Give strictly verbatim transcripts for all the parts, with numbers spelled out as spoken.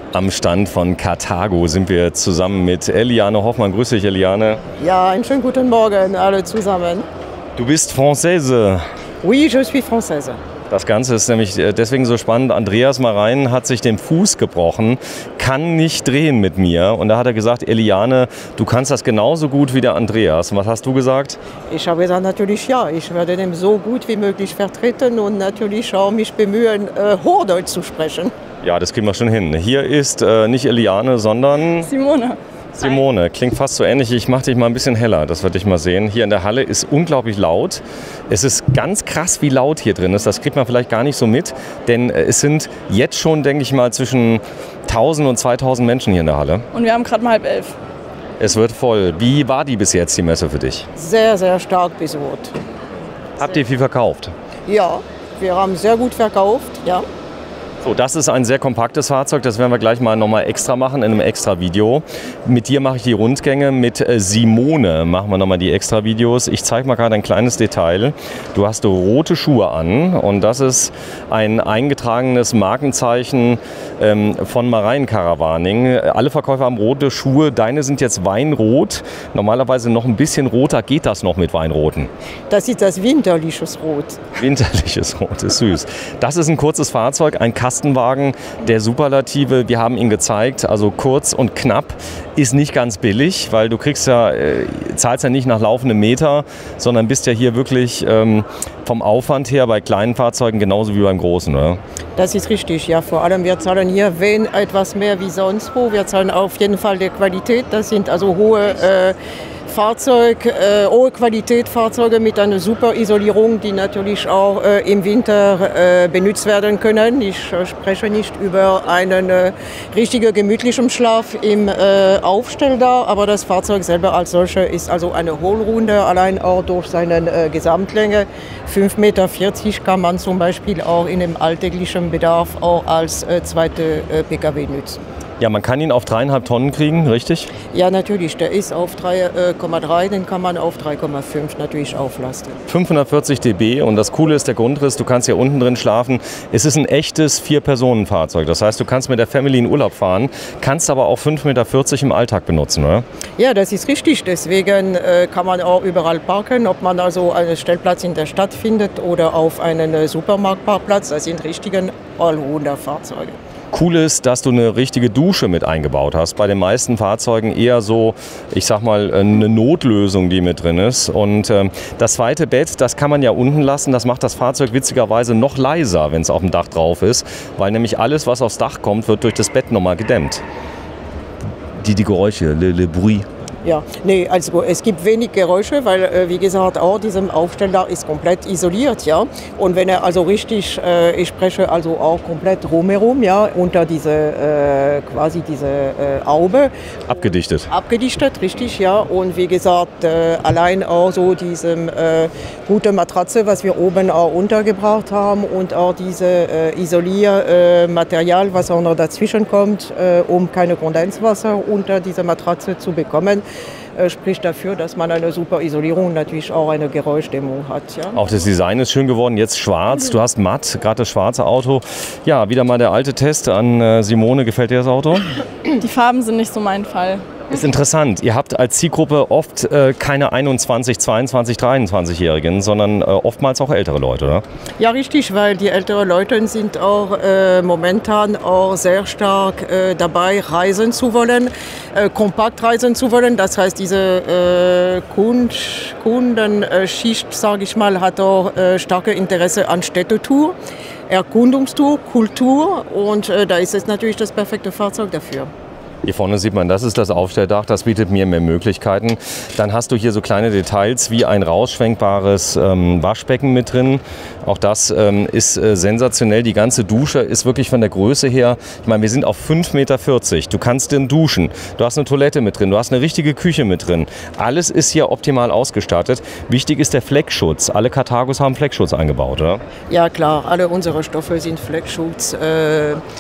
Am Stand von Karthago sind wir zusammen mit Eliane Hoffmann. Grüß dich, Eliane. Ja, einen schönen guten Morgen alle zusammen. Du bist Française. Oui, je suis Française. Das Ganze ist nämlich deswegen so spannend. Andreas Marein hat sich den Fuß gebrochen, kann nicht drehen mit mir. Und da hat er gesagt, Eliane, du kannst das genauso gut wie der Andreas. Und was hast du gesagt? Ich habe gesagt, natürlich ja. Ich werde den so gut wie möglich vertreten und natürlich auch mich bemühen, äh, Hochdeutsch zu sprechen. Ja, das kriegen wir schon hin. Hier ist äh, nicht Eliane, sondern Simone. Simone, klingt fast so ähnlich. Ich mache dich mal ein bisschen heller, das würde ich mal sehen. Hier in der Halle ist unglaublich laut. Es ist ganz krass, wie laut hier drin ist. Das kriegt man vielleicht gar nicht so mit, denn es sind jetzt schon, denke ich mal, zwischen tausend und zweitausend Menschen hier in der Halle. Und wir haben gerade mal halb elf. Es wird voll. Wie war die bis jetzt, die Messe für dich? Sehr, sehr stark besucht. Habt ihr viel verkauft? Ja, wir haben sehr gut verkauft, ja. So, das ist ein sehr kompaktes Fahrzeug, das werden wir gleich mal nochmal extra machen in einem extra Video. Mit dir mache ich die Rundgänge, mit Simone machen wir nochmal die extra Videos. Ich zeige mal gerade ein kleines Detail. Du hast rote Schuhe an und das ist ein eingetragenes Markenzeichen ähm, von Marein Caravaning. Alle Verkäufer haben rote Schuhe, deine sind jetzt weinrot. Normalerweise noch ein bisschen roter, geht das noch mit Weinroten? Das ist das winterliches Rot. Winterliches Rot, ist süß. Das ist ein kurzes Fahrzeug, ein Kastenwagen der Superlative. Wir haben ihn gezeigt, also kurz und knapp, ist nicht ganz billig, weil du kriegst ja, äh, zahlst ja nicht nach laufendem Meter, sondern bist ja hier wirklich ähm, vom Aufwand her bei kleinen Fahrzeugen genauso wie beim großen, oder? Das ist richtig, ja. Vor allem, wir zahlen hier wen etwas mehr wie sonst wo. Wir zahlen auf jeden Fall die Qualität. Das sind also hohe äh, Fahrzeug, äh, hohe Qualität Fahrzeuge mit einer super Isolierung, die natürlich auch äh, im Winter äh, benutzt werden können. Ich äh, spreche nicht über einen äh, richtigen gemütlichen Schlaf im äh, Aufstelldach, aber das Fahrzeug selber als solche ist also eine Hohlrunde, allein auch durch seine äh, Gesamtlänge. fünf Meter vierzig kann man zum Beispiel auch in dem alltäglichen Bedarf auch als äh, zweite äh, P K W nutzen. Ja, man kann ihn auf dreieinhalb Tonnen kriegen, richtig? Ja, natürlich. Der ist auf drei Komma drei, den kann man auf drei Komma fünf natürlich auflasten. fünfhundertvierzig dB und das Coole ist der Grundriss, du kannst hier unten drin schlafen. Es ist ein echtes Vier-Personen-Fahrzeug. Das heißt, du kannst mit der Family in Urlaub fahren, kannst aber auch fünf Meter vierzig im Alltag benutzen, oder? Ja, das ist richtig. Deswegen äh, kann man auch überall parken, ob man also einen Stellplatz in der Stadt findet oder auf einen Supermarktparkplatz. Das sind richtige Allrounder-Fahrzeuge. Cool ist, dass du eine richtige Dusche mit eingebaut hast. Bei den meisten Fahrzeugen eher so, ich sag mal, eine Notlösung, die mit drin ist. Und ähm, das zweite Bett, das kann man ja unten lassen. Das macht das Fahrzeug witzigerweise noch leiser, wenn es auf dem Dach drauf ist. Weil nämlich alles, was aufs Dach kommt, wird durch das Bett nochmal gedämmt. Die, die Geräusche, le, le bruit. Ja, nee, also es gibt wenig Geräusche, weil, äh, wie gesagt, auch diesem Aufsteller ist komplett isoliert, ja. Und wenn er also richtig, äh, ich spreche also auch komplett drumherum, ja, unter diese, äh, quasi diese äh, Haube. Abgedichtet. Abgedichtet, richtig, ja. Und wie gesagt, äh, allein auch so diese äh, gute Matratze, was wir oben auch untergebracht haben und auch diese äh, Isoliermaterial, äh, was auch noch dazwischen kommt, äh, um keine Kondenswasser unter dieser Matratze zu bekommen, spricht dafür, dass man eine super Isolierung und natürlich auch eine Geräuschdämmung hat. Ja? Auch das Design ist schön geworden, jetzt schwarz. Du hast matt, gerade das schwarze Auto. Ja, wieder mal der alte Test an Simone. Gefällt dir das Auto? Die Farben sind nicht so mein Fall. Ist interessant. Ihr habt als Zielgruppe oft äh, keine einundzwanzig, zweiundzwanzig, dreiundzwanzigjährigen, sondern äh, oftmals auch ältere Leute, oder? Ja, richtig, weil die älteren Leute sind auch äh, momentan auch sehr stark äh, dabei, reisen zu wollen, äh, kompakt reisen zu wollen. Das heißt, diese äh, Kund Kundenschicht, sage ich mal, hat auch äh, starke Interesse an Städtetour, Erkundungstour, Kultur und äh, da ist es natürlich das perfekte Fahrzeug dafür. Hier vorne sieht man, das ist das Aufstelldach, das bietet mir mehr Möglichkeiten. Dann hast du hier so kleine Details wie ein rausschwenkbares ähm, Waschbecken mit drin. Auch das ähm, ist äh, sensationell. Die ganze Dusche ist wirklich von der Größe her, ich meine, wir sind auf fünf Meter vierzig. Du kannst drin duschen, du hast eine Toilette mit drin, du hast eine richtige Küche mit drin. Alles ist hier optimal ausgestattet. Wichtig ist der Fleckschutz. Alle Karthagos haben Fleckschutz eingebaut, oder? Ja klar, alle unsere Stoffe sind Fleckschutz. Äh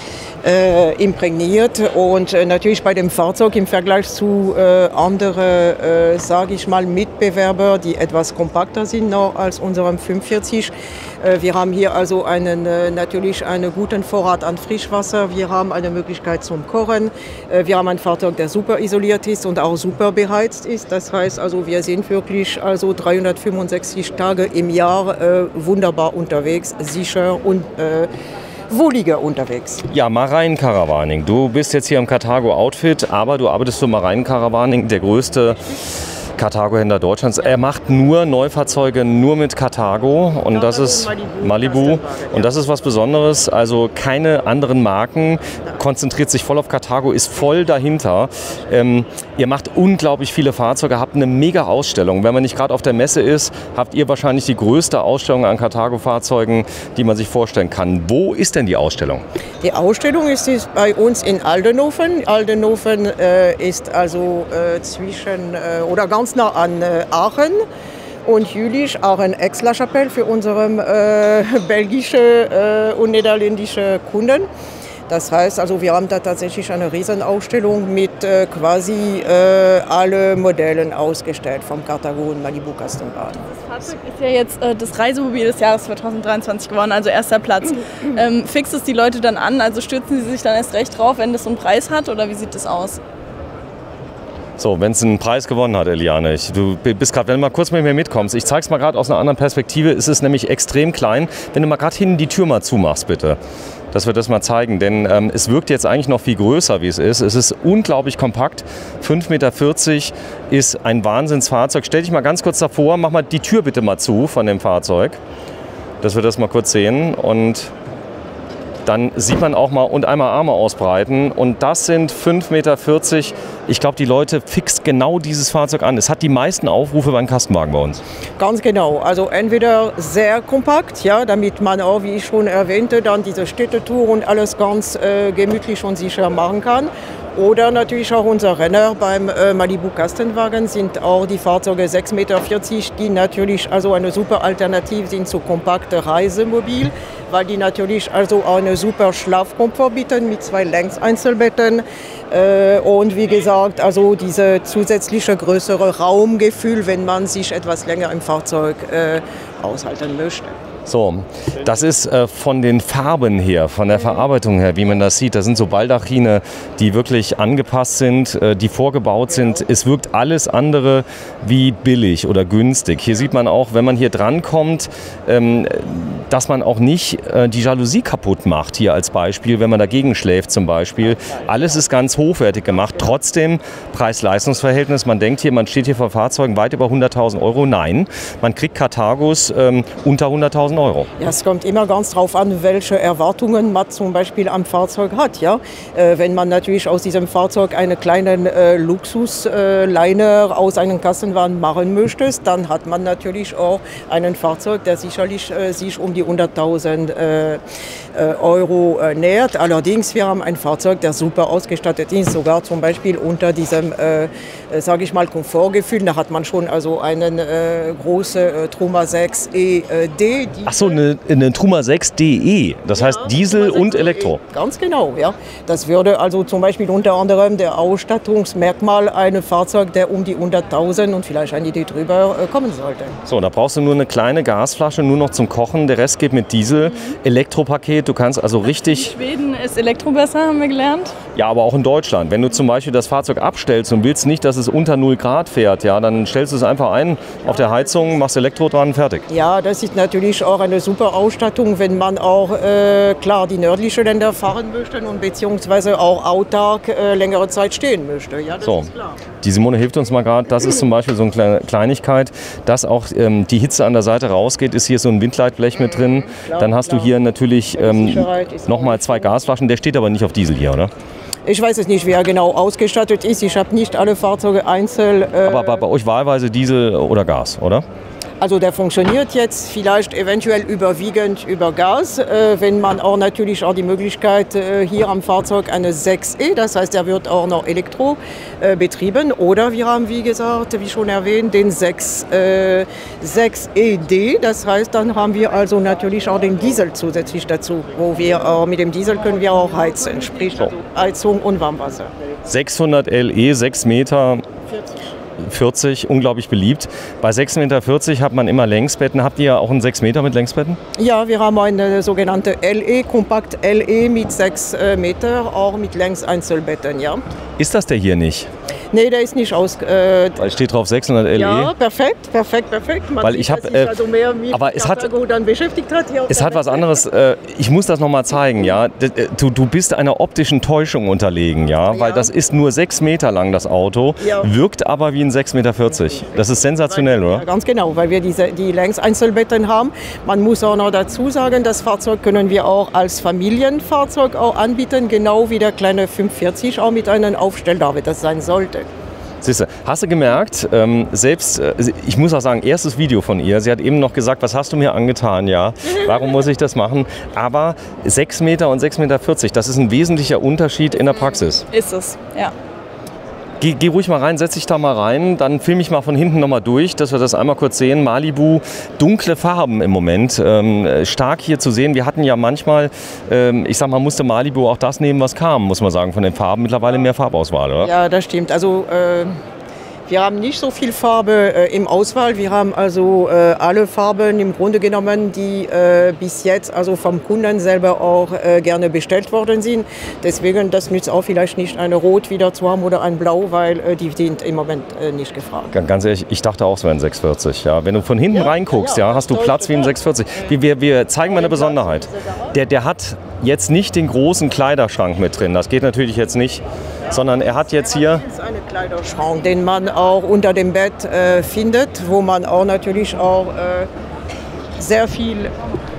äh, imprägniert. Und äh, natürlich bei dem Fahrzeug im Vergleich zu äh, anderen, äh, sage ich mal, Mitbewerbern, die etwas kompakter sind noch als unserem fünfundvierzig. Äh, wir haben hier also einen, äh, natürlich einen guten Vorrat an Frischwasser. Wir haben eine Möglichkeit zum Kochen. Äh, wir haben ein Fahrzeug, der super isoliert ist und auch super beheizt ist. Das heißt also, wir sind wirklich also dreihundertfünfundsechzig Tage im Jahr äh, wunderbar unterwegs, sicher und äh, wohliger unterwegs. Ja, Marein-Caravaning. Du bist jetzt hier im Carthago Outfit, aber du arbeitest für Marein-Caravaning, der größte Carthago-Händler Deutschlands. Er macht nur Neufahrzeuge, nur mit Carthago und das ist Malibu und das ist was Besonderes. Also keine anderen Marken, konzentriert sich voll auf Carthago, ist voll dahinter. Ähm, ihr macht unglaublich viele Fahrzeuge, habt eine mega Ausstellung. Wenn man nicht gerade auf der Messe ist, habt ihr wahrscheinlich die größte Ausstellung an Carthago-Fahrzeugen, die man sich vorstellen kann. Wo ist denn die Ausstellung? Die Ausstellung ist bei uns in Aldenhoven. Aldenhoven äh, ist also äh, zwischen äh, oder ganz nah an äh, Aachen und Jülich, Aachen-Aix-la-Chapelle für unsere äh, belgische äh, und niederländische Kunden. Das heißt, also wir haben da tatsächlich eine Riesenausstellung mit äh, quasi äh, alle Modellen ausgestellt vom Carthago und Malibu Custom Bar. Das Fahrzeug ist ja jetzt äh, das Reisemobil des Jahres zweitausenddreiundzwanzig geworden, also erster Platz. Ähm, fixt es die Leute dann an, also stürzen sie sich dann erst recht drauf, wenn das so einen Preis hat, oder wie sieht das aus? So, wenn es einen Preis gewonnen hat, Eliane, ich, du bist gerade, wenn du mal kurz mit mir mitkommst, ich zeige es mal gerade aus einer anderen Perspektive, ist es nämlich extrem klein. Wenn du mal gerade hinten die Tür mal zumachst, bitte, dass wir das mal zeigen, denn ähm, es wirkt jetzt eigentlich noch viel größer, wie es ist. Es ist unglaublich kompakt, fünf Meter vierzig ist ein Wahnsinnsfahrzeug. Stell dich mal ganz kurz davor, mach mal die Tür bitte mal zu von dem Fahrzeug, dass wir das mal kurz sehen und dann sieht man auch mal und einmal Arme ausbreiten und das sind fünf Meter vierzig. Ich glaube, die Leute fixt genau dieses Fahrzeug an. Es hat die meisten Aufrufe beim Kastenwagen bei uns. Ganz genau. Also entweder sehr kompakt, ja, damit man auch, wie ich schon erwähnte, dann diese Städtetour und alles ganz äh, gemütlich und sicher machen kann. Oder natürlich auch unser Renner beim äh, Malibu Kastenwagen sind auch die Fahrzeuge sechs Meter vierzig, die natürlich also eine super Alternative sind zu kompakten Reisemobil, weil die natürlich also auch eine super Schlafkomfort bieten mit zwei Längseinzelbetten äh, und wie gesagt also diese zusätzliche größere Raumgefühl, wenn man sich etwas länger im Fahrzeug äh, aushalten möchte. So, das ist äh, von den Farben her, von der Verarbeitung her, wie man das sieht. Das sind so Baldachine, die wirklich angepasst sind, äh, die vorgebaut sind. Es wirkt alles andere wie billig oder günstig. Hier sieht man auch, wenn man hier dran kommt, ähm, dass man auch nicht äh, die Jalousie kaputt macht, hier als Beispiel, wenn man dagegen schläft zum Beispiel. Alles ist ganz hochwertig gemacht. Trotzdem Preis-Leistungs-Verhältnis. Man denkt hier, man steht hier vor Fahrzeugen weit über hunderttausend Euro. Nein, man kriegt Carthagos ähm, unter hunderttausend Euro. Ja, es kommt immer ganz drauf an, welche Erwartungen man zum Beispiel am Fahrzeug hat. Ja? Äh, wenn man natürlich aus diesem Fahrzeug einen kleinen äh, Luxusliner äh, aus einem Kastenwagen machen möchte, dann hat man natürlich auch ein Fahrzeug, der sicherlich äh, sich um die hunderttausend äh, äh, Euro äh, nähert. Allerdings, wir haben ein Fahrzeug, der super ausgestattet ist, sogar zum Beispiel unter diesem, äh, sage ich mal, Komfortgefühl. Da hat man schon also einen äh, großen äh, Truma sechs E D. Ach so, eine, eine Truma sechs D E, das heißt ja, Diesel und Elektro. Ganz genau, ja. Das würde also zum Beispiel unter anderem der Ausstattungsmerkmal eines Fahrzeugs, der um die hunderttausend und vielleicht eine Idee drüber äh, kommen sollte. So, da brauchst du nur eine kleine Gasflasche, nur noch zum Kochen. Der Rest geht mit Diesel. Mhm. Elektropaket, du kannst also richtig... In Schweden ist Elektro besser, haben wir gelernt. Ja, aber auch in Deutschland. Wenn du zum Beispiel das Fahrzeug abstellst und willst nicht, dass es unter null Grad fährt, ja, dann stellst du es einfach ein auf der Heizung, machst Elektro dran, fertig. Ja, das ist natürlich auch eine super Ausstattung, wenn man auch, äh, klar, die nördlichen Länder fahren möchte und beziehungsweise auch autark äh, längere Zeit stehen möchte. Ja, das so. Ist klar. Die Simone hilft uns mal gerade. Das ist zum Beispiel so eine kleine Kleinigkeit, dass auch ähm, die Hitze an der Seite rausgeht, ist hier so ein Windleitblech mit drin. Klar, dann hast klar. du hier natürlich ähm, nochmal zwei Gasflaschen. Der steht aber nicht auf Diesel hier, oder? Ich weiß es nicht, wie er genau ausgestattet ist. Ich habe nicht alle Fahrzeuge einzeln. Äh aber bei, bei euch wahlweise Diesel oder Gas, oder? Also der funktioniert jetzt vielleicht eventuell überwiegend über Gas, äh, wenn man auch natürlich auch die Möglichkeit äh, hier am Fahrzeug eine sechs E, das heißt, er wird auch noch elektro äh, betrieben. Oder wir haben, wie gesagt, wie schon erwähnt, den sechs E D, das heißt, dann haben wir also natürlich auch den Diesel zusätzlich dazu, wo wir auch mit dem Diesel können wir auch heizen, sprich also Heizung und Warmwasser. sechshundert L E, sechs Meter vierzig, unglaublich beliebt. Bei sechs Meter vierzig hat man immer Längsbetten. Habt ihr auch einen sechs Meter mit Längsbetten? Ja, wir haben eine sogenannte L E, Kompakt L E mit sechs Meter, auch mit Längseinzelbetten, ja. Ist das der hier nicht? Nee, der ist nicht aus. Äh, Weil steht drauf sechshundert L E. Ja, perfekt, perfekt, perfekt. Man Weil sieht, ich hab, dass äh, sich also mehr mit aber es hat, dann beschäftigt hat. Hier es hat was anderes. Äh, ich muss das noch mal zeigen, ja. Du, du bist einer optischen Täuschung unterlegen, ja, ja. Weil das ist nur sechs Meter lang, das Auto, ja. Wirkt aber wie ein sechs Meter vierzig. Das ist sensationell, oder? Ja, ganz genau, weil wir diese, die Längseinzelbetten haben. Man muss auch noch dazu sagen, das Fahrzeug können wir auch als Familienfahrzeug auch anbieten, genau wie der kleine fünfundvierzig, auch mit einem Aufstelldach, wie das sein sollte. Siehste, hast du gemerkt, ähm, selbst, äh, ich muss auch sagen, erstes Video von ihr, sie hat eben noch gesagt, was hast du mir angetan, ja, warum muss ich das machen, aber sechs Meter und sechs Meter vierzig, das ist ein wesentlicher Unterschied in der Praxis. Ist es, ja. Geh, geh ruhig mal rein, setz dich da mal rein, dann filme ich mal von hinten noch mal durch, dass wir das einmal kurz sehen. Malibu, dunkle Farben im Moment, ähm, stark hier zu sehen. Wir hatten ja manchmal, ähm, ich sag mal, musste Malibu auch das nehmen, was kam, muss man sagen, von den Farben. Mittlerweile mehr Farbauswahl, oder? Ja, das stimmt. Also äh wir haben nicht so viel Farbe äh, im Auswahl. Wir haben also äh, alle Farben im Grunde genommen, die äh, bis jetzt also vom Kunden selber auch äh, gerne bestellt worden sind. Deswegen, das nützt auch vielleicht nicht eine Rot wieder zu haben oder ein Blau, weil äh, die sind im Moment äh, nicht gefragt. Ganz ehrlich, ich dachte auch, es wäre ein sechs vierzig. Ja. Wenn du von hinten ja, reinguckst, ja, ja, hast du Platz wie ein sechs vierzig. Wir, wir, wir zeigen mal eine Besonderheit. Der, der hat jetzt nicht den großen Kleiderschrank mit drin. Das geht natürlich jetzt nicht. Sondern er hat jetzt hier einen Kleiderschrank, den man auch unter dem Bett äh, findet, wo man auch natürlich auch äh, sehr viel.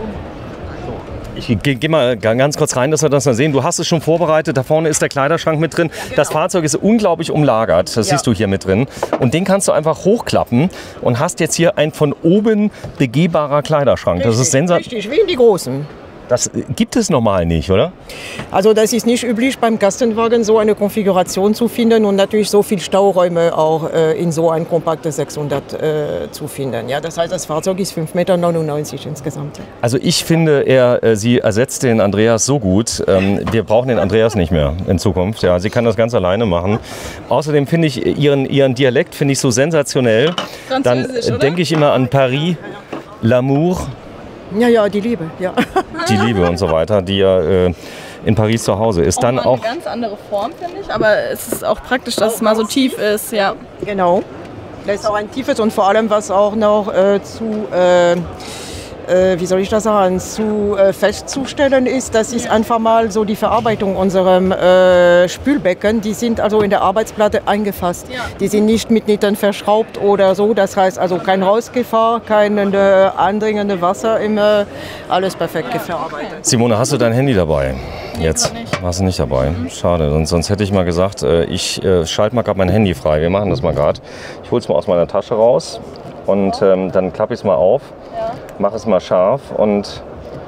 Ich gehe geh mal ganz kurz rein, dass wir das mal sehen. Du hast es schon vorbereitet, da vorne ist der Kleiderschrank mit drin. Ja, genau. Das Fahrzeug ist unglaublich umlagert, das ja. Siehst du hier mit drin. Und den kannst du einfach hochklappen und hast jetzt hier ein von oben begehbarer Kleiderschrank. Richtig, das ist sensationell. Richtig, wie in die großen. Das gibt es normal nicht, oder? Also das ist nicht üblich, beim Kastenwagen so eine Konfiguration zu finden und natürlich so viele Stauräume auch äh, in so ein kompaktes sechshundert äh, zu finden. Ja, das heißt, das Fahrzeug ist fünf Komma neunundneunzig Meter insgesamt. Also ich finde, er, äh, sie ersetzt den Andreas so gut. Ähm, wir brauchen den Andreas nicht mehr in Zukunft. Ja, sie kann das ganz alleine machen. Außerdem finde ich ihren, ihren Dialekt finde ich so sensationell. Dann denke ich immer an Paris, L'amour. Ja, ja, die Liebe, ja. Die Liebe und so weiter, die ja äh, in Paris zu Hause ist. Auch dann mal auch eine ganz andere Form, finde ich, aber es ist auch praktisch, dass es mal so tief ist, ja. Genau. Das ist auch ein tiefes und vor allem, was auch noch äh, zu, äh, äh, wie soll ich das sagen, zu äh, festzustellen ist, das ist einfach mal so die Verarbeitung unserem äh, Spülbecken. Die sind also in der Arbeitsplatte eingefasst. Ja. Die sind nicht mit Nieten verschraubt oder so. Das heißt also kein Rausgefahr, kein äh, andringende Wasser, immer alles perfekt ja. verarbeitet. Simone, hast du dein Handy dabei? Nee, jetzt nicht. Warst du nicht dabei? Mhm. Schade, sonst, sonst hätte ich mal gesagt, äh, ich äh, schalte mal gerade mein Handy frei. Wir machen das mal gerade. Ich hole es mal aus meiner Tasche raus und ähm, dann klappe ich es mal auf. Ja. Mache es mal scharf und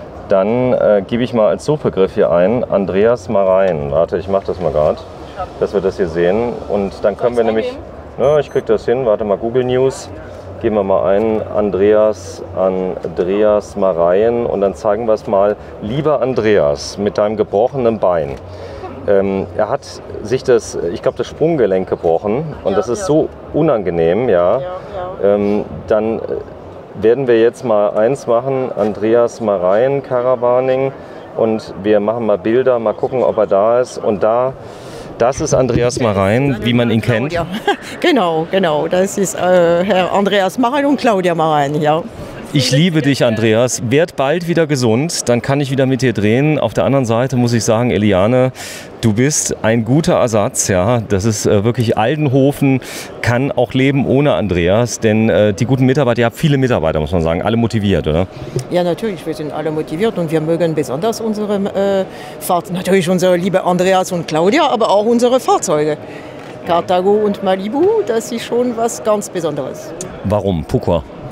dann äh, gebe ich mal als Suchbegriff hier ein, Andreas Marein. Warte, ich mache das mal gerade, dass wir das hier sehen. Und dann können wir nämlich, ja, ich kriege das hin, warte mal, Google News, geben wir mal ein, Andreas, Andreas Marein und dann zeigen wir es mal. Lieber Andreas, mit deinem gebrochenen Bein. Ähm, er hat sich das, ich glaube, das Sprunggelenk gebrochen und ja, das ist ja. so unangenehm, ja. ja, ja. Ähm, dann werden wir jetzt mal eins machen, Andreas Marein, Caravaning, und wir machen mal Bilder, mal gucken, ob er da ist. Und da, das ist Andreas Marein, wie man ihn kennt. Genau, genau, das ist äh, Herr Andreas Marein und Claudia Marein, ja. Ich liebe dich, Andreas. Werd bald wieder gesund, dann kann ich wieder mit dir drehen. Auf der anderen Seite muss ich sagen, Eliane, du bist ein guter Ersatz. Ja, das ist äh, wirklich, Aldenhofen kann auch leben ohne Andreas, denn äh, die guten Mitarbeiter, ihr habt viele Mitarbeiter, muss man sagen, alle motiviert, oder? Ja, natürlich, wir sind alle motiviert und wir mögen besonders unsere äh, Fahrzeuge, natürlich unsere liebe Andreas und Claudia, aber auch unsere Fahrzeuge. Carthago und Malibu, das ist schon was ganz Besonderes. Warum? Pourquoi?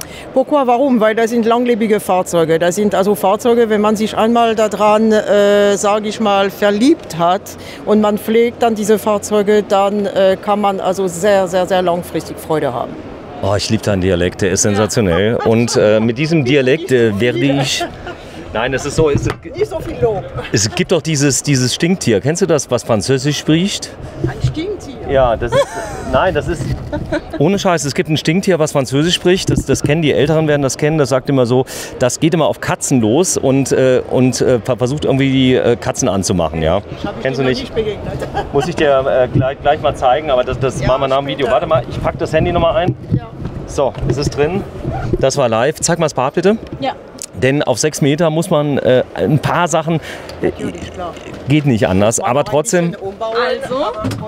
Pourquoi, warum? Weil das sind langlebige Fahrzeuge. Das sind also Fahrzeuge, wenn man sich einmal daran, äh, sage ich mal, verliebt hat und man pflegt dann diese Fahrzeuge, dann äh, kann man also sehr, sehr, sehr langfristig Freude haben. Oh, ich liebe deinen Dialekt, der ist sensationell. Und äh, mit diesem Dialekt äh, werde ich... Nein, das ist so... Es, Nicht so viel Lob. es gibt doch dieses, dieses Stinktier. Kennst du das, was Französisch spricht? Ein Stinktier? Ja, das ist... Nein, das ist... Ohne Scheiß, es gibt ein Stinktier, was Französisch spricht. Das, das kennen die Älteren, werden das kennen. Das sagt immer so, das geht immer auf Katzen los und, äh, und äh, versucht irgendwie die äh, Katzen anzumachen. Ja? Kennst du nicht? nicht begegnet. Muss ich dir äh, gleich, gleich mal zeigen, aber das, das Ja, machen wir nach dem Video. später. Warte mal, ich packe das Handy nochmal ein. Ja. So, ist es drin? Das war live. Zeig mal das Bad bitte. Ja. Denn auf sechs Meter muss man äh, ein paar Sachen, äh, Klar. geht nicht anders, aber trotzdem, Also,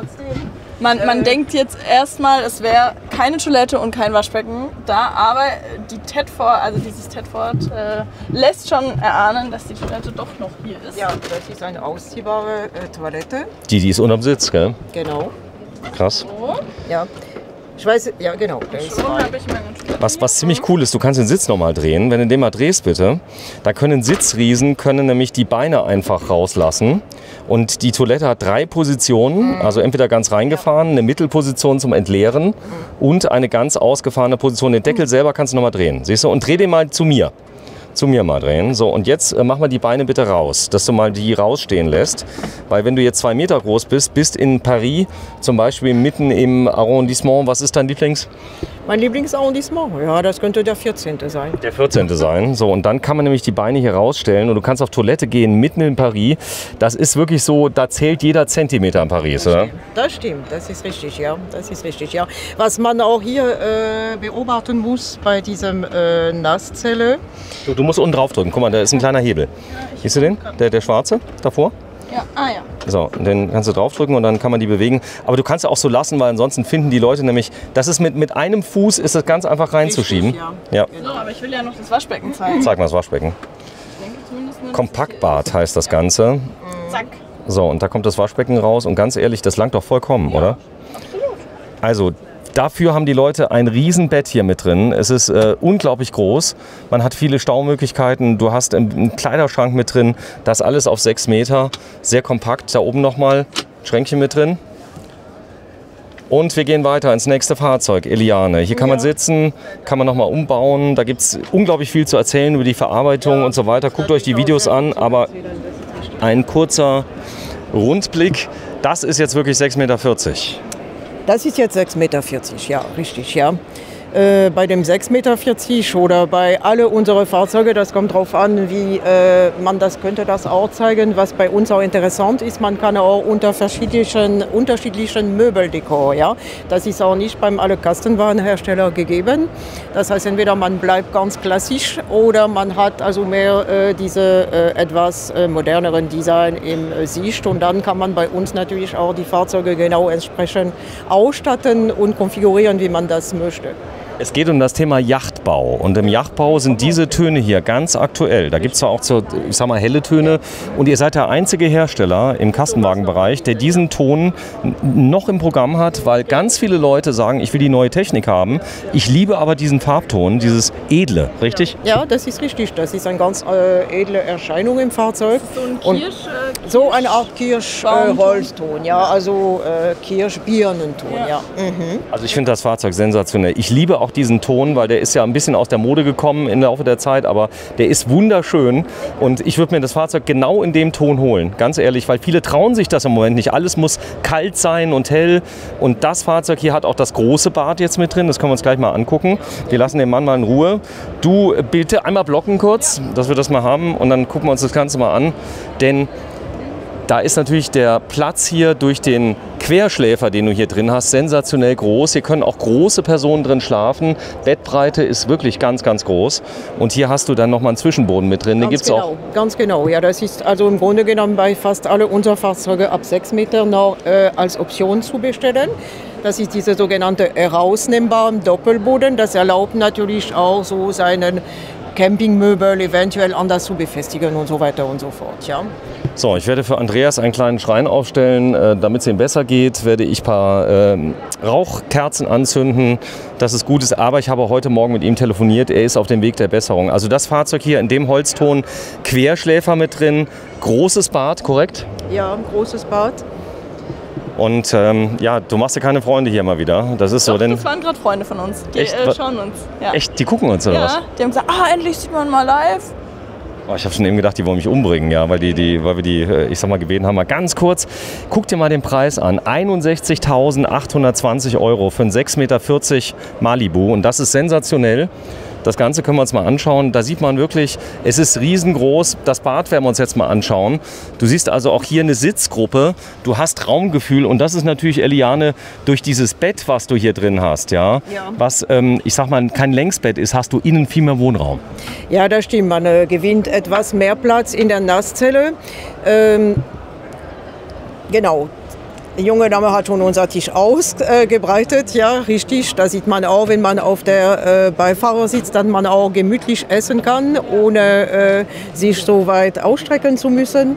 man, man denkt jetzt erstmal, es wäre keine Toilette und kein Waschbecken da, aber die Tedford, also dieses Tedford, äh, lässt schon erahnen, dass die Toilette doch noch hier ist. Ja, das ist eine ausziehbare äh, Toilette. die, die ist unterm Sitz, gell? Genau. Krass. So, Ja. Ich weiß, ja genau. Der ist schon frei. habe ich meine Toilette. Was, was ziemlich cool ist, du kannst den Sitz nochmal drehen. Wenn du den mal drehst, bitte, da können Sitzriesen können nämlich die Beine einfach rauslassen. Und die Toilette hat drei Positionen, also entweder ganz reingefahren, eine Mittelposition zum Entleeren und eine ganz ausgefahrene Position. Den Deckel selber kannst du nochmal drehen, siehst du? Und dreh den mal zu mir. Zu mir mal drehen. So, und jetzt äh, mach mal die Beine bitte raus, dass du mal die rausstehen lässt. Weil wenn du jetzt zwei Meter groß bist, bist in Paris, zum Beispiel mitten im Arrondissement, was ist dein Lieblings? Mein Lieblingsarrondissement, ja, das könnte der vierzehnte sein. Der vierzehnte sein. So, und dann kann man nämlich die Beine hier rausstellen und du kannst auf Toilette gehen, mitten in Paris. Das ist wirklich so, da zählt jeder Zentimeter in Paris, oder? Das stimmt, das ist richtig, ja. Das ist richtig, ja. Was man auch hier äh, beobachten muss bei diesem äh, Nasszelle. Du, du musst unten drauf drücken. Guck mal, da ist ein kleiner Hebel. Siehst du den? Der, der schwarze davor? Ja, ah ja. So, und den kannst du draufdrücken und dann kann man die bewegen. Aber du kannst auch so lassen, weil ansonsten finden die Leute nämlich, das ist mit, mit einem Fuß ist das ganz einfach reinzuschieben. Richtig, Ja. So, aber ich will ja noch das Waschbecken zeigen. Zeig mal das Waschbecken. Ich denke zumindest nur, Kompaktbad heißt das Ganze. zack. So, und da kommt das Waschbecken raus und ganz ehrlich, das langt doch vollkommen, oder? Absolut. Also, dafür haben die Leute ein Riesenbett hier mit drin. Es ist äh, unglaublich groß. Man hat viele Staumöglichkeiten. Du hast einen Kleiderschrank mit drin. Das alles auf sechs Meter. Sehr kompakt. Da oben nochmal Schränkchen mit drin. Und wir gehen weiter ins nächste Fahrzeug, Eliane. Hier kann man sitzen, kann man nochmal umbauen. Da gibt es unglaublich viel zu erzählen über die Verarbeitung und so weiter. Guckt euch die Videos an, aber ein kurzer Rundblick. Das ist jetzt wirklich sechs Meter vierzig. Das ist jetzt sechs Meter vierzig, ja, richtig, ja. Äh, bei dem sechs Meter vierzig oder bei alle unsere Fahrzeuge, das kommt darauf an, wie äh, man das könnte das auch zeigen. Was bei uns auch interessant ist, man kann auch unter verschiedenen, unterschiedlichen Möbeldekor, ja. Das ist auch nicht beim alle Kastenwarenhersteller gegeben. Das heißt, entweder man bleibt ganz klassisch oder man hat also mehr äh, diese äh, etwas äh, moderneren Design im äh, Sicht und dann kann man bei uns natürlich auch die Fahrzeuge genau entsprechend ausstatten und konfigurieren, wie man das möchte. Es geht um das Thema Yachtbau und im Yachtbau sind diese Töne hier ganz aktuell. Da gibt es zwar auch so, ich sag mal, helle Töne und ihr seid der einzige Hersteller im Kastenwagenbereich, der diesen Ton noch im Programm hat, weil ganz viele Leute sagen, ich will die neue Technik haben, ich liebe aber diesen Farbton, dieses Edle, richtig? Ja, das ist richtig. Das ist eine ganz äh, edle Erscheinung im Fahrzeug. So ein Und Kirsch, äh, so eine Art Kirsch-Holzton, äh, ja, also äh, Kirsch-Birnenton, ja. Ja. Mhm. Also ich finde das Fahrzeug sensationell. Ich liebe auch diesen Ton, weil der ist ja ein bisschen aus der Mode gekommen im Laufe der Zeit, aber der ist wunderschön und ich würde mir das Fahrzeug genau in dem Ton holen, ganz ehrlich, weil viele trauen sich das im Moment nicht. Alles muss kalt sein und hell und das Fahrzeug hier hat auch das große Bad jetzt mit drin, das können wir uns gleich mal angucken. Wir lassen den Mann mal in Ruhe. Du bitte einmal blocken kurz, dass wir das mal haben und dann gucken wir uns das Ganze mal an, denn da ist natürlich der Platz hier durch den Querschläfer, den du hier drin hast, sensationell groß. Hier können auch große Personen drin schlafen. Bettbreite ist wirklich ganz, ganz groß. Und hier hast du dann nochmal einen Zwischenboden mit drin. Den Ganz gibt's genau, auch. ganz genau. Ja, das ist also im Grunde genommen bei fast alle unserer Fahrzeuge ab sechs Meter noch äh, als Option zu bestellen. Das ist dieser sogenannte herausnehmbare Doppelboden. Das erlaubt natürlich auch so seinen Campingmöbel eventuell anders zu befestigen und so weiter und so fort. Ja. So, ich werde für Andreas einen kleinen Schrein aufstellen. Äh, damit es ihm besser geht, werde ich ein paar äh, Rauchkerzen anzünden, dass es gut ist. Aber ich habe heute Morgen mit ihm telefoniert. Er ist auf dem Weg der Besserung. Also das Fahrzeug hier in dem Holzton, Querschläfer mit drin, großes Bad, korrekt? Ja, ein großes Bad. Und ähm, ja, du machst dir keine Freunde hier mal wieder. Das ist Doch, so, denn das waren gerade Freunde von uns. Die Echt? äh, schauen uns. Ja. Echt, die gucken uns oder Ja, was? die haben gesagt, ah, endlich sieht man mal live. Oh, ich habe schon eben gedacht, die wollen mich umbringen, ja, weil, die, die, weil wir die, äh, ich sag mal, gebeten haben. Mal ganz kurz, guck dir mal den Preis an. einundsechzigtausendachthundertzwanzig Euro für einen sechs Meter vierzig Malibu. Und das ist sensationell. Das Ganze können wir uns mal anschauen. Da sieht man wirklich, es ist riesengroß. Das Bad werden wir uns jetzt mal anschauen. Du siehst also auch hier eine Sitzgruppe. Du hast Raumgefühl und das ist natürlich, Eliane, durch dieses Bett, was du hier drin hast, ja, Ja. was, ähm, ich sag mal, kein Längsbett ist, hast du innen viel mehr Wohnraum. Ja, das stimmt. Man äh, gewinnt etwas mehr Platz in der Nasszelle. Ähm, genau. Die junge Dame hat schon unser Tisch ausgebreitet, äh, ja, richtig. Da sieht man auch, wenn man auf der äh, Beifahrer sitzt, dass man auch gemütlich essen kann, ohne äh, sich so weit ausstrecken zu müssen.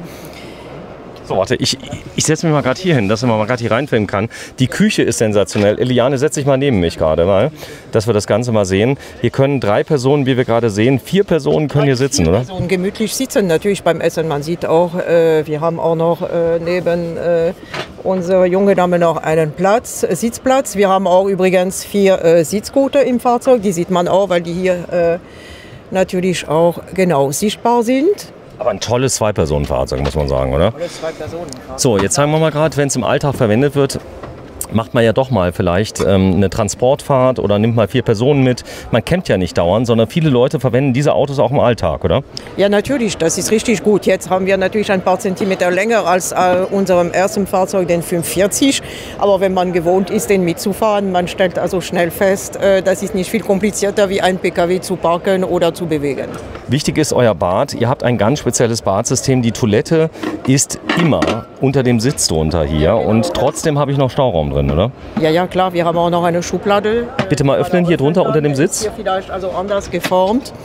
So, warte, ich, ich setze mich mal gerade hier hin, dass man mal gerade hier reinfilmen kann. Die Küche ist sensationell. Eliane, setz dich mal neben mich gerade mal, dass wir das Ganze mal sehen. Hier können drei Personen, wie wir gerade sehen, vier Personen können hier sitzen, oder? Personen gemütlich sitzen, natürlich beim Essen. Man sieht auch, äh, wir haben auch noch äh, neben äh, unserer junge Dame noch einen Platz, äh, Sitzplatz. Wir haben auch übrigens vier äh, Sitzgurte im Fahrzeug. Die sieht man auch, weil die hier äh, natürlich auch genau sichtbar sind. Aber ein tolles Zwei-Personen-Fahrzeug, muss man sagen, oder? Alles zwei Personen. So, jetzt sagen wir mal gerade, wenn es im Alltag verwendet wird, macht man ja doch mal vielleicht ähm, eine Transportfahrt oder nimmt mal vier Personen mit. Man campt ja nicht dauernd, sondern viele Leute verwenden diese Autos auch im Alltag, oder? Ja, natürlich, das ist richtig gut. Jetzt haben wir natürlich ein paar Zentimeter länger als äh, unserem ersten Fahrzeug, den fünfundvierzig. Aber wenn man gewohnt ist, den mitzufahren, man stellt also schnell fest, äh, das ist nicht viel komplizierter, wie ein Pkw zu parken oder zu bewegen. Wichtig ist euer Bad. Ihr habt ein ganz spezielles Badsystem. Die Toilette ist immer unter dem Sitz drunter hier. Und trotzdem habe ich noch Stauraum drin, oder? Ja, ja, klar, wir haben auch noch eine Schublade. Bitte mal öffnen hier drunter unter dem Sitz. Hier vielleicht also anders geformt.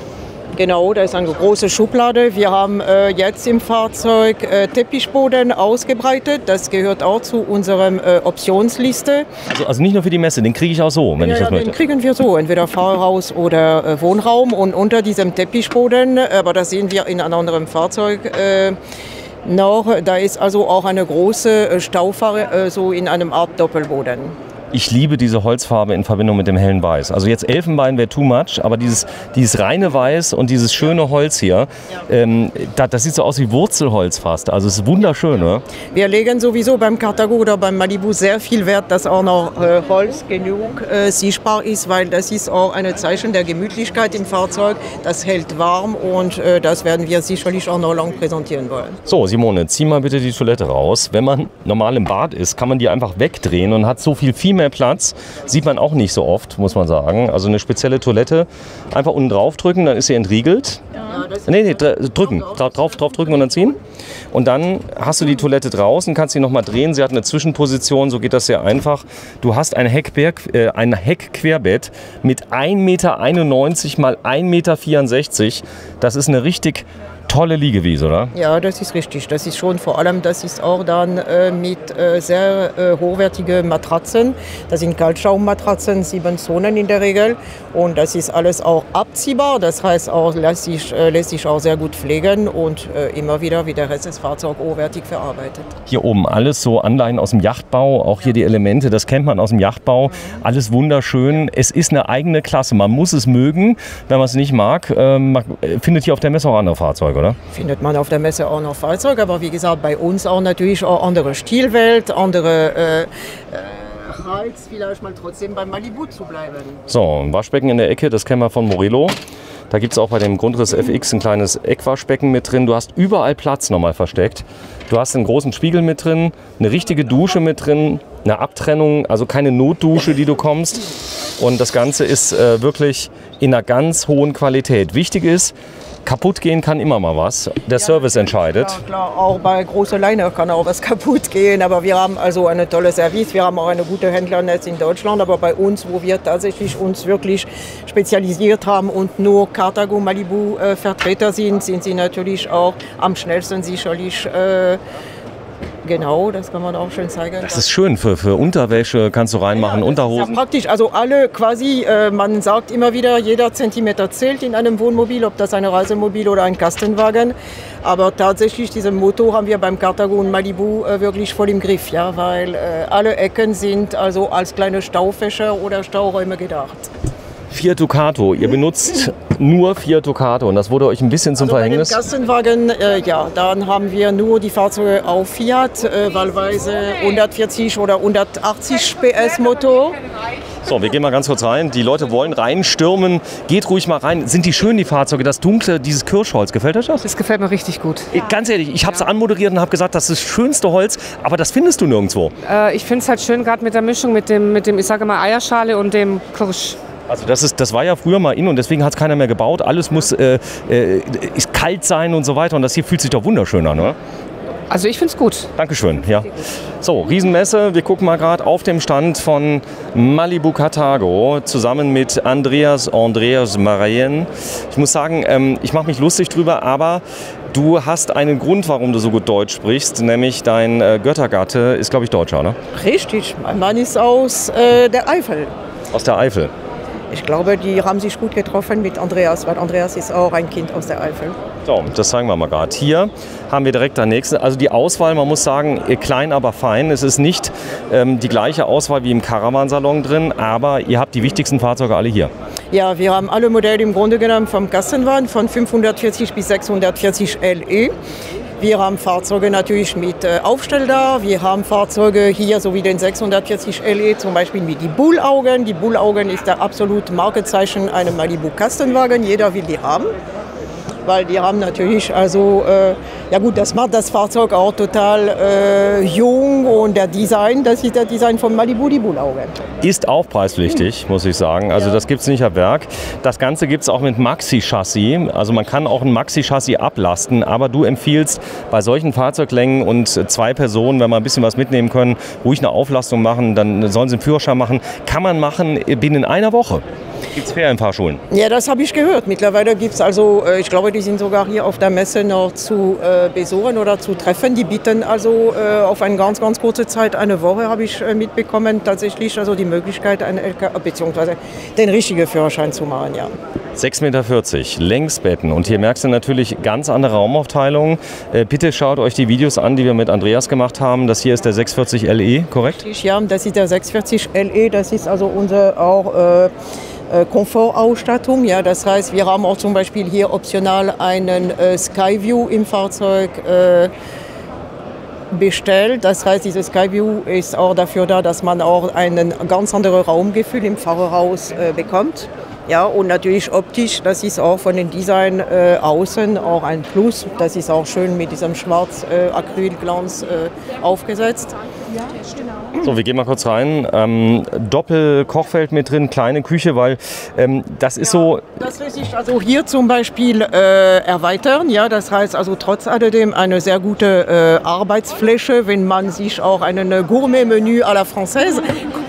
Genau, da ist eine große Schublade. Wir haben äh, jetzt im Fahrzeug äh, Teppichboden ausgebreitet. Das gehört auch zu unserer äh, Optionsliste. Also, also nicht nur für die Messe, den kriege ich auch so, wenn Ja, ich das ja, den möchte. kriegen wir so, entweder Fahrerhaus oder äh, Wohnraum. Und unter diesem Teppichboden, aber das sehen wir in einem anderen Fahrzeug, äh, noch, da ist also auch eine große äh, Staufahre, äh, so in einem Art Doppelboden. Ich liebe diese Holzfarbe in Verbindung mit dem hellen Weiß. Also jetzt Elfenbein wäre too much, aber dieses, dieses reine Weiß und dieses schöne Holz hier, ähm, das, das sieht so aus wie Wurzelholz fast. Also es ist wunderschön, ne? Wir legen sowieso beim Cartago oder beim Malibu sehr viel Wert, dass auch noch äh, Holz genug äh, sichtbar ist, weil das ist auch ein Zeichen der Gemütlichkeit im Fahrzeug. Das hält warm und äh, das werden wir sicherlich auch noch lang präsentieren wollen. So, Simone, zieh mal bitte die Toilette raus. Wenn man normal im Bad ist, kann man die einfach wegdrehen und hat so viel, viel mehr Platz. Sieht man auch nicht so oft, muss man sagen. Also eine spezielle Toilette, einfach unten drauf drücken, dann ist sie entriegelt. Ja, das Nee, nee, drücken. Drauf, drauf drücken und dann ziehen. Und dann hast du die Toilette draußen, kannst sie nochmal drehen. Sie hat eine Zwischenposition, so geht das sehr einfach. Du hast ein, Heckberg, äh, ein Heckquerbett mit ein Meter einundneunzig mal ein Meter vierundsechzig. Das ist eine richtig tolle Liegewiese, oder? Ja, das ist richtig. Das ist schon vor allem, das ist auch dann äh, mit äh, sehr äh, hochwertigen Matratzen. Das sind Kaltschaummatratzen, sieben Zonen in der Regel. Und das ist alles auch abziehbar. Das heißt auch, lässt sich, äh, lässt sich auch sehr gut pflegen und äh, immer wieder wie der Rest des Fahrzeugs hochwertig verarbeitet. Hier oben alles so Anleihen aus dem Yachtbau, auch hier die Elemente, das kennt man aus dem Yachtbau. Alles wunderschön. Es ist eine eigene Klasse. Man muss es mögen, wenn man es nicht mag. Ähm, man findet hier auf der Messe auch andere Fahrzeuge, oder? Findet man auf der Messe auch noch Fahrzeuge, aber wie gesagt, bei uns auch natürlich auch andere Stilwelt, andere äh, äh, Reiz, vielleicht mal trotzdem beim Malibu zu bleiben. So, ein Waschbecken in der Ecke, das kennen wir von Morello. Da gibt es auch bei dem Grundriss F X ein kleines Eckwaschbecken mit drin. Du hast überall Platz nochmal versteckt. Du hast einen großen Spiegel mit drin, eine richtige Dusche mit drin, eine Abtrennung, also keine Notdusche, die du kommst. Und das Ganze ist äh, wirklich in einer ganz hohen Qualität. Wichtig ist, kaputt gehen kann immer mal was. Der Service entscheidet. Klar, klar, auch bei großen Liner kann auch was kaputt gehen, aber wir haben also eine tolle Service, wir haben auch eine gute Händlernetz in Deutschland, aber bei uns, wo wir tatsächlich uns wirklich spezialisiert haben und nur Carthago, Malibu äh, Vertreter sind, sind sie natürlich auch am schnellsten sicherlich. Äh, Genau, das kann man auch schön zeigen. Das ist schön, für, für Unterwäsche kannst du reinmachen, ja, Unterhosen. Ja, praktisch, also alle quasi, äh, man sagt immer wieder, jeder Zentimeter zählt in einem Wohnmobil, ob das ein Reisemobil oder ein Kastenwagen. Aber tatsächlich, dieses Motto haben wir beim Carthago und Malibu äh, wirklich voll im Griff, ja, weil äh, alle Ecken sind also als kleine Staufächer oder Stauräume gedacht. Fiat Ducato, ihr benutzt nur Fiat Ducato und das wurde euch ein bisschen zum also Verhängnis? Bei den Kastenwagen, äh, ja, dann haben wir nur die Fahrzeuge auf Fiat, äh, wahlweise hundertvierzig oder hundertachtzig P S Motor. So, wir gehen mal ganz kurz rein. Die Leute wollen reinstürmen. Geht ruhig mal rein. Sind die schön, die Fahrzeuge? Das dunkle, dieses Kirschholz, gefällt euch das? Das gefällt mir richtig gut. Ganz ehrlich, ich habe es anmoderiert und habe gesagt, das ist das schönste Holz, aber das findest du nirgendwo. Äh, ich finde es halt schön, gerade mit der Mischung mit dem, mit dem, ich sage mal, Eierschale und dem Kirsch. Also das, ist, das war ja früher mal in und deswegen hat es keiner mehr gebaut. Alles muss äh, äh, ist kalt sein und so weiter und das hier fühlt sich doch wunderschön an, oder? Also ich finde es gut. Dankeschön, ja. So, Riesenmesse. Wir gucken mal gerade auf dem Stand von Malibu Carthago zusammen mit Andreas Andreas Marayen. Ich muss sagen, ähm, ich mache mich lustig drüber, aber du hast einen Grund, warum du so gut Deutsch sprichst, nämlich dein äh, Göttergatte ist, glaube ich, Deutscher, ne? Richtig, mein Mann ist aus äh, der Eifel. Aus der Eifel. Ich glaube, die haben sich gut getroffen mit Andreas, weil Andreas ist auch ein Kind aus der Eifel. So, das zeigen wir mal gerade. Hier haben wir direkt das nächste. Also die Auswahl, man muss sagen, klein, aber fein. Es ist nicht ähm, die gleiche Auswahl wie im Caravansalon drin, aber ihr habt die wichtigsten Fahrzeuge alle hier. Ja, wir haben alle Modelle im Grunde genommen vom Kastenwagen von fünfhundertvierzig bis sechshundertvierzig L E. Wir haben Fahrzeuge natürlich mit äh, Aufstelldach. Wir haben Fahrzeuge hier, so wie den sechshundertvierzig L E, zum Beispiel mit die Bullaugen. Die Bullaugen ist der absolute Markenzeichen einem Malibu Kastenwagen. Jeder will die haben, weil die haben natürlich, also, äh, ja gut, das macht das Fahrzeug auch total äh, jung und der Design, das ist der Design von Malibu, die Bullaugen. Ist auch preispflichtig, muss ich sagen. Also Ja. das gibt es nicht ab Werk. Das Ganze gibt es auch mit Maxi-Chassis. Also man kann auch ein Maxi-Chassis ablasten, aber du empfiehlst bei solchen Fahrzeuglängen und zwei Personen, wenn wir ein bisschen was mitnehmen können, ruhig eine Auflastung machen, dann sollen sie einen Führerschein machen. Kann man machen binnen einer Woche. Gibt es Ferienfahrschulen? Ja, das habe ich gehört. Mittlerweile gibt es also, äh, ich glaube, die sind sogar hier auf der Messe noch zu äh, besuchen oder zu treffen. Die bieten also äh, auf eine ganz, ganz kurze Zeit, eine Woche habe ich äh, mitbekommen, tatsächlich also die Möglichkeit, einen L K W bzw. den richtigen Führerschein zu machen, ja. sechs Meter vierzig, Längsbetten und hier merkst du natürlich ganz andere Raumaufteilungen. Äh, bitte schaut euch die Videos an, die wir mit Andreas gemacht haben. Das hier ist der sechshundertvierzig L E, korrekt? Ja, das ist der sechshundertvierzig L E, das ist also unser auch äh, Komfortausstattung. Ja, das heißt, wir haben auch zum Beispiel hier optional einen äh, Skyview im Fahrzeug äh, bestellt. Das heißt, dieses Skyview ist auch dafür da, dass man auch ein ganz anderes Raumgefühl im Fahrerhaus äh, bekommt. Ja, und natürlich optisch, das ist auch von dem Design äh, außen auch ein Plus. Das ist auch schön mit diesem schwarz äh, Acrylglanz äh, aufgesetzt. So, wir gehen mal kurz rein. Ähm, Doppel-Kochfeld mit drin, kleine Küche, weil ähm, das ist so... Das lässt sich also hier zum Beispiel äh, erweitern. Ja, das heißt also trotz alledem eine sehr gute äh, Arbeitsfläche, wenn man sich auch einen Gourmet-Menü à la Française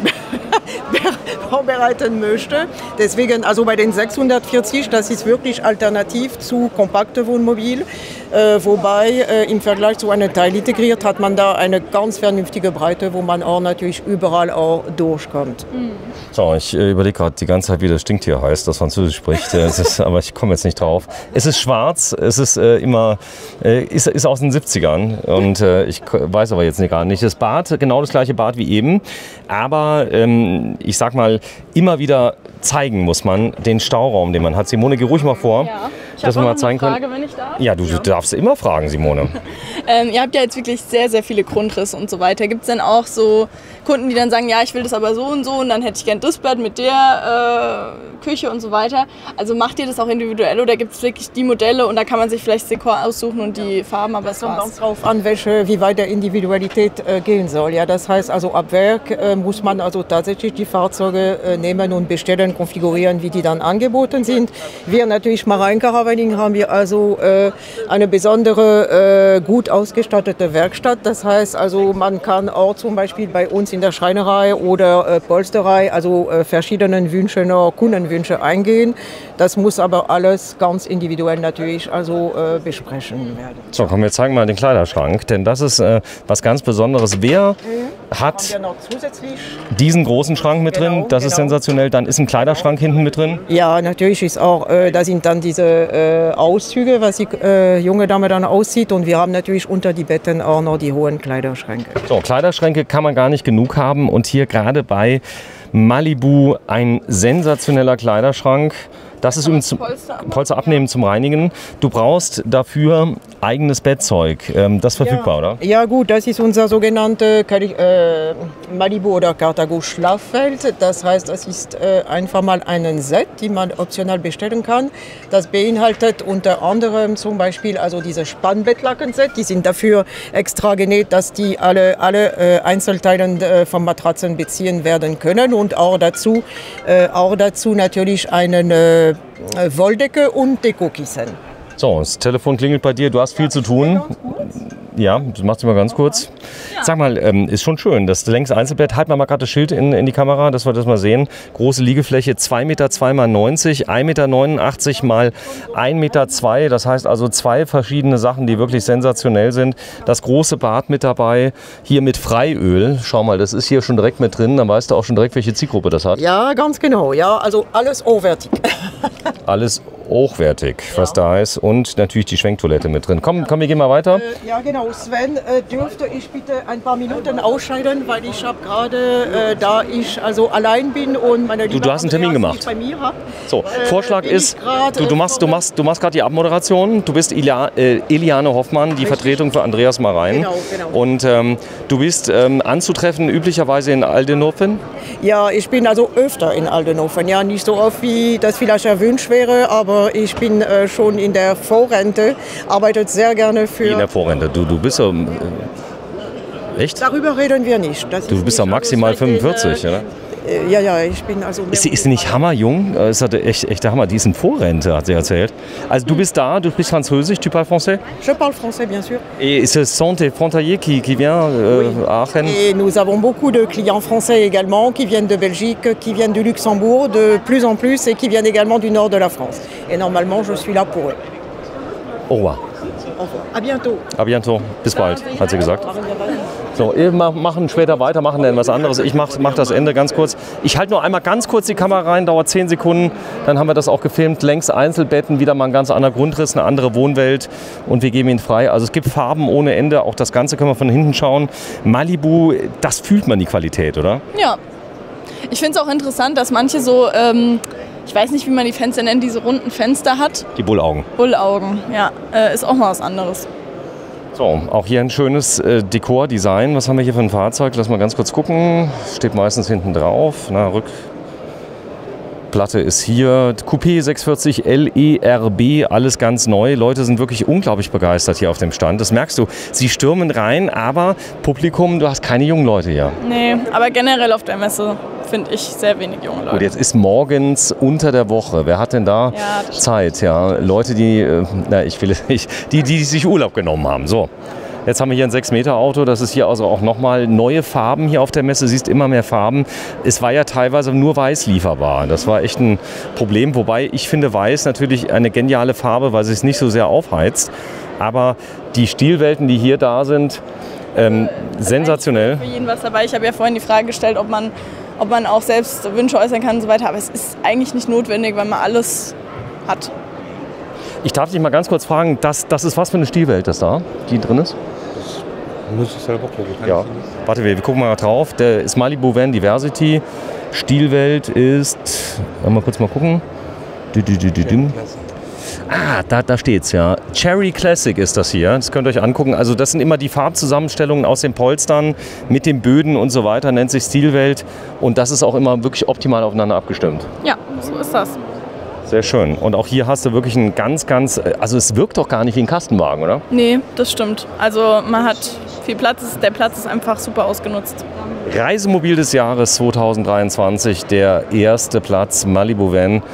vorbereiten möchte. Deswegen, also bei den sechshundertvierzig, das ist wirklich alternativ zu kompakten Wohnmobil. Äh, wobei äh, im Vergleich zu einem Teil integriert hat man da eine ganz vernünftige Breite, wo man auch natürlich überall auch durchkommt. Mhm. So, ich äh, überlege gerade die ganze Zeit, wie das Stinktier heißt, das Französisch spricht. Es ist, aber ich komme jetzt nicht drauf. Es ist schwarz, es ist äh, immer, äh, ist, ist aus den siebzigern und äh, ich weiß aber jetzt nicht, gar nicht. Das Bad, genau das gleiche Bad wie eben, aber ähm, ich sag mal, immer wieder zeigen muss man den Stauraum, den man hat. Simone, geh ruhig mal vor. Ja. Ich dass wir habe mal noch zeigen eine Frage, können. wenn ich darf. Ja, du, du darfst immer fragen, Simone. ähm, ihr habt ja jetzt wirklich sehr, sehr viele Grundrisse und so weiter. Gibt es denn auch so Kunden, die dann sagen, ja, ich will das aber so und so und dann hätte ich gern das Bett mit der äh, Küche und so weiter. Also macht ihr das auch individuell oder gibt es wirklich die Modelle und da kann man sich vielleicht Dekor aussuchen und die Farben, aber Das es kommt war's. ganz drauf an, welche, wie weit der Individualität äh, gehen soll. Ja, das heißt also ab Werk äh, muss man also tatsächlich die Fahrzeuge äh, nehmen und bestellen, konfigurieren, wie die dann angeboten sind. Wir natürlich Marine Caravan Training haben wir also äh, eine besondere, äh, gut ausgestattete Werkstatt. Das heißt also, man kann auch zum Beispiel bei uns in der Schreinerei oder äh, Polsterei also äh, verschiedenen Wünschen oder Kundenwünsche eingehen. Das muss aber alles ganz individuell natürlich also äh, besprechen werden. So, komm, wir zeigen mal den Kleiderschrank, denn das ist äh, was ganz Besonderes. Wer Mhm. hat Haben wir noch zusätzlich? diesen großen Schrank mit drin? Genau, Das ist genau. sensationell. Dann ist ein Kleiderschrank hinten mit drin. Ja, natürlich ist auch, äh, da sind dann diese äh, Auszüge, was die äh, junge Dame dann aussieht. Und wir haben natürlich unter die Betten auch noch die hohen Kleiderschränke. So, Kleiderschränke kann man gar nicht genug haben. Und hier gerade bei Malibu ein sensationeller Kleiderschrank. Das ist übrigens zum Polster abnehmen. Polster abnehmen zum Reinigen. Du brauchst dafür eigenes Bettzeug. Ähm, das ist verfügbar, oder? Ja gut, das ist unser sogenannte Kali- äh, Malibu oder Cartago Schlaffeld. Das heißt, das ist äh, einfach mal ein Set, die man optional bestellen kann. Das beinhaltet unter anderem zum Beispiel also diese Spannbettlaken-Set. Die sind dafür extra genäht, dass die alle, alle äh, Einzelteile äh, von Matratzen beziehen werden können. Und auch dazu, äh, auch dazu natürlich einen äh, Wolldecke und Dekokissen. So, das Telefon klingelt bei dir. Du hast viel zu tun. Ja, das machst du mal ganz kurz. Sag mal, ähm, ist schon schön. Das längste Einzelbett. Halt mal mal gerade das Schild in, in die Kamera, dass wir das mal sehen. Große Liegefläche, zwei Meter zwei mal neunzig, ein Meter neunundachtzig mal ein Meter zwei. Das heißt also zwei verschiedene Sachen, die wirklich sensationell sind. Das große Bad mit dabei. Hier mit Freiöl. Schau mal, das ist hier schon direkt mit drin. Dann weißt du auch schon direkt, welche Zielgruppe das hat. Ja, ganz genau. Ja, also alles hochwertig. Alles hochwertig, was da ist. Und natürlich die Schwenktoilette mit drin. Komm, komm, wir gehen mal weiter. Äh, ja, genau. Sven, äh, dürfte ich bitte ein paar Minuten ausscheiden, weil ich habe gerade, äh, da ich also allein bin und meine liebe du hast einen Termin Andreas gemacht. nicht bei mir hab, So, äh, Vorschlag bin ist, ich grad, du, du äh, machst, du machst, du machst gerade die Abmoderation. Du bist Ilia, äh, Eliane Hoffmann, die Vertretung für Andreas Marein. Genau, genau. Und ähm, du bist ähm, anzutreffen üblicherweise in Aldenhoven. Ja, ich bin also öfter in Aldenhoven. Ja, nicht so oft, wie das vielleicht erwünscht wäre, aber ich bin äh, schon in der Vorrente, arbeite sehr gerne für... In der Vorrente. Du, du bist so, äh, echt? Darüber reden wir nicht. Das Du ist bist doch nicht- maximal also seit den, fünfundvierzig, oder? äh, Ja, ja, ich bin also... Ist sie, ist sie nicht hammerjung? Äh, Ist das echt, echt der Hammer. Die ist in Vorrente, hat sie erzählt. Also du bist da, du sprichst Französisch, tu parles français? Je parle français, bien sûr. Et ce sont tes frontaliers qui, qui viennent euh, à Aachen? Et nous avons beaucoup de clients français également qui viennent de Belgique, qui viennent du Luxembourg de plus en plus et qui viennent également du nord de la France. Et normalement, je suis là pour eux. Au revoir. Au revoir. À bientôt. A bientôt. Bis bald, hat sie gesagt. So, ihr ma- machen später weiter, machen dann was anderes. Ich mache mach das Ende ganz kurz. Ich halte nur einmal ganz kurz die Kamera rein, dauert zehn Sekunden. Dann haben wir das auch gefilmt. Längs Einzelbetten, wieder mal ein ganz anderer Grundriss, eine andere Wohnwelt. Und wir geben ihn frei. Also es gibt Farben ohne Ende. Auch das Ganze können wir von hinten schauen. Malibu, das fühlt man die Qualität, oder? Ja. Ich finde es auch interessant, dass manche so, ähm, ich weiß nicht, wie man die Fenster nennt, diese runden Fenster hat. Die Bullaugen. Bullaugen, ja. Äh, ist auch mal was anderes. So, auch hier ein schönes äh, Dekor-Design. Was haben wir hier für ein Fahrzeug? Lass mal ganz kurz gucken. Steht meistens hinten drauf. Na, Rückplatte ist hier. Coupé sechshundertvierzig L E R B, alles ganz neu. Leute sind wirklich unglaublich begeistert hier auf dem Stand. Das merkst du. Sie stürmen rein, aber Publikum, du hast keine jungen Leute hier. Nee, aber generell auf der Messe finde ich sehr wenig junge Leute. Gut, jetzt ist morgens unter der Woche. Wer hat denn da Ja, das Zeit? Ja, Leute, die, äh, na, ich will es nicht, die, die sich Urlaub genommen haben. So. Jetzt haben wir hier ein sechs Meter Auto. Das ist hier also auch nochmal neue Farben hier auf der Messe. Siehst immer mehr Farben. Es war ja teilweise nur weiß lieferbar. Das war echt ein Problem. Wobei ich finde weiß natürlich eine geniale Farbe, weil sie es nicht so sehr aufheizt. Aber die Stilwelten, die hier da sind, ähm, sensationell. Für jeden was dabei. Ich habe ja vorhin die Frage gestellt, ob man, ob man auch selbst Wünsche äußern kann und so weiter. Aber es ist eigentlich nicht notwendig, weil man alles hat. Ich darf dich mal ganz kurz fragen, das, das ist was für eine Stilwelt das da, die drin ist? Muss ich selber gucken. Kann Ja. ich nicht. Warte, wir, wir gucken mal drauf. Der ist Malibu Van Diversity. Stilwelt ist, mal kurz mal gucken. Dü, dü, dü, dü, dü. Ah, da, da steht's ja. Cherry Classic ist das hier. Das könnt ihr euch angucken. Also das sind immer die Farbzusammenstellungen aus den Polstern mit den Böden und so weiter. Nennt sich Stilwelt. Und das ist auch immer wirklich optimal aufeinander abgestimmt. Ja, so ist das. Sehr schön. Und auch hier hast du wirklich einen ganz, ganz... Also es wirkt doch gar nicht wie ein Kastenwagen, oder? Nee, das stimmt. Also man hat viel Platz. Der Platz ist einfach super ausgenutzt. Reisemobil des Jahres zweitausenddreiundzwanzig. Der erste Platz Malibu Van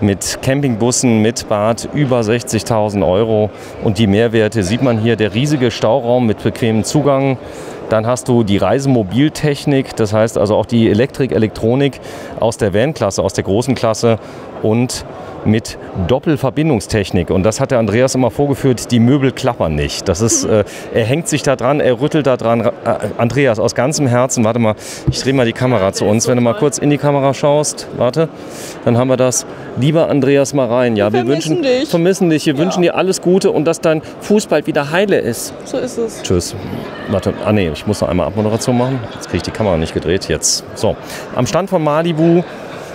mit Campingbussen, mit Bad über sechzigtausend Euro. Und die Mehrwerte sieht man hier, der riesige Stauraum mit bequemem Zugang. Dann hast du die Reisemobiltechnik, das heißt also auch die Elektrik, Elektronik aus der Van-Klasse, aus der großen Klasse und mit Doppelverbindungstechnik. Und das hat der Andreas immer vorgeführt, die Möbel klappern nicht. Das ist, äh, er hängt sich da dran, er rüttelt da dran. Äh, Andreas, aus ganzem Herzen, warte mal, ich drehe mal die Kamera zu uns. Wenn du mal kurz in die Kamera schaust, warte, dann haben wir das. Lieber Andreas Marein, ja, wir, wir wünschen dich. vermissen dich, wir ja. wünschen dir alles Gute und dass dein Fuß bald wieder heile ist. So ist es. Tschüss. Warte, ah nee, ich muss noch einmal Abmoderation machen. Jetzt kriege ich die Kamera nicht gedreht. Jetzt. So, am Stand von Malibu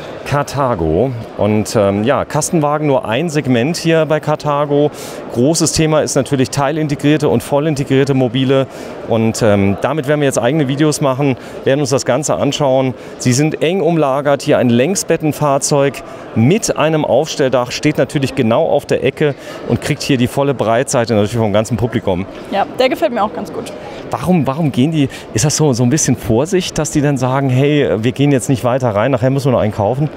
Carthago und ähm, ja, Kastenwagen nur ein Segment hier bei Carthago. Großes Thema ist natürlich teilintegrierte und vollintegrierte Mobile und ähm, damit werden wir jetzt eigene Videos machen, werden uns das Ganze anschauen. Sie sind eng umlagert, hier ein Längsbettenfahrzeug mit einem Aufstelldach, steht natürlich genau auf der Ecke und kriegt hier die volle Breitseite natürlich vom ganzen Publikum. Ja, der gefällt mir auch ganz gut. Warum, warum gehen die, ist das so, so ein bisschen Vorsicht, dass die dann sagen, hey, wir gehen jetzt nicht weiter rein, nachher müssen wir noch einen kaufen?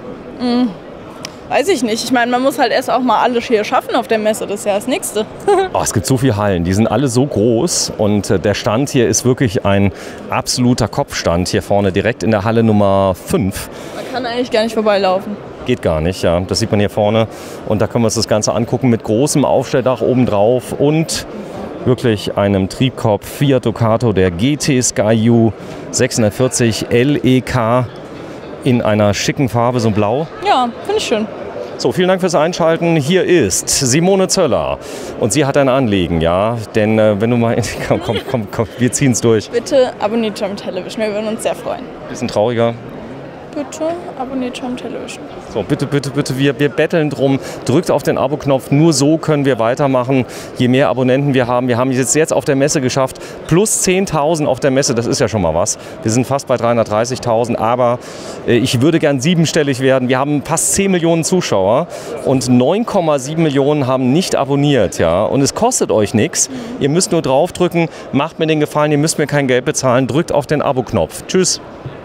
Mm, weiß ich nicht. Ich meine, man muss halt erst auch mal alles hier schaffen auf der Messe, das ist ja das Nächste. Oh, es gibt so viele Hallen, die sind alle so groß und äh, der Stand hier ist wirklich ein absoluter Kopfstand hier vorne, direkt in der Halle Nummer fünf. Man kann eigentlich gar nicht vorbeilaufen. Geht gar nicht, ja. Das sieht man hier vorne und da können wir uns das Ganze angucken mit großem Aufstelldach obendrauf und wirklich einem Triebkopf Fiat Ducato, der G T Sky U sechshundertvierzig L E K in einer schicken Farbe, so blau. Ja, finde ich schön. So, vielen Dank fürs Einschalten. Hier ist Simone Zöller und sie hat ein Anliegen, ja, denn äh, wenn du mal, komm, komm, komm, komm, wir ziehen es durch. Bitte abonniert German Television, wir würden uns sehr freuen. Bisschen trauriger. Bitte abonniert German Television. So, bitte, bitte, bitte, wir, wir betteln drum. Drückt auf den Abo-Knopf, nur so können wir weitermachen. Je mehr Abonnenten wir haben, wir haben es jetzt auf der Messe geschafft, plus zehntausend auf der Messe, das ist ja schon mal was. Wir sind fast bei dreihundertdreißigtausend, aber äh, ich würde gern siebenstellig werden. Wir haben fast zehn Millionen Zuschauer und neun Komma sieben Millionen haben nicht abonniert, ja. Und es kostet euch nichts. Ihr müsst nur draufdrücken, macht mir den Gefallen, ihr müsst mir kein Geld bezahlen, drückt auf den Abo-Knopf. Tschüss.